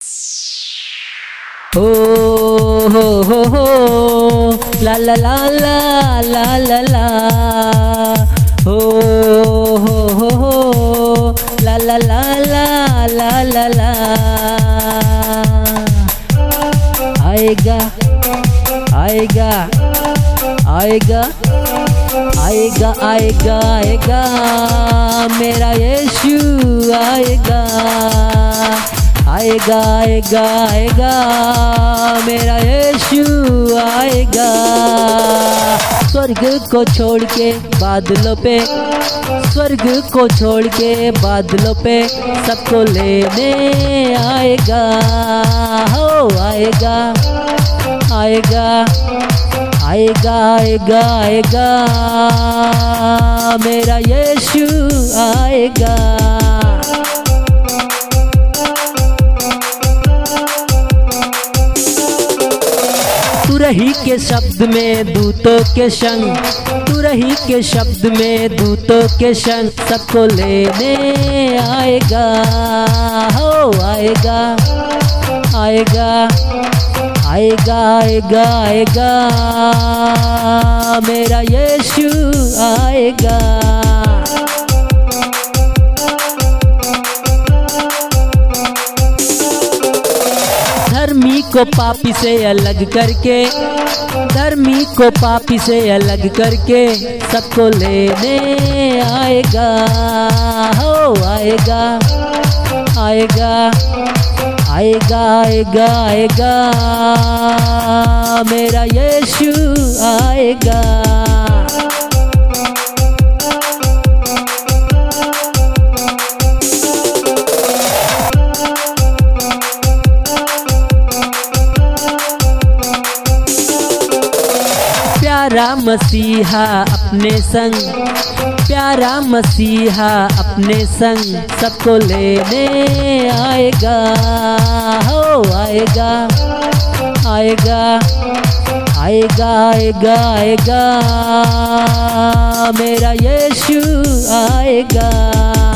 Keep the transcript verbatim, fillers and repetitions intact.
हो हो हो हो ला ला ला ला ला ला ला हो हो हो हो ला ला ला ला ला ला ला आएगा आएगा आएगा आएगा आएगा आएगा मेरा यीशु आएगा आएगा आएगा आएगा मेरा यीशु आएगा। स्वर्ग को छोड़ के बादलों पे स्वर्ग को छोड़ के बादलों पे सबको लेने आएगा। हो आएगा आएगा आएगा आएगा आएगा मेरा यीशु आएगा। तुरही के शब्द में दूतों के संग तुरही के शब्द में दूतों के संग सबको लेने आएगा। हो आएगा आएगा आएगा आएगा आएगा मेरा यीशु आएगा। धर्मी को पापी से अलग करके धर्मी को पापी से अलग करके सबको लेने आएगा। हो आएगा आएगा आएगा आएगा आएगा मेरा यीशु आएगा। प्यारा मसीहा अपने संग प्यारा मसीहा अपने संग सबको लेने आएगा। हो आएगा आएगा आएगा आएगा आएगा मेरा यीशु आएगा।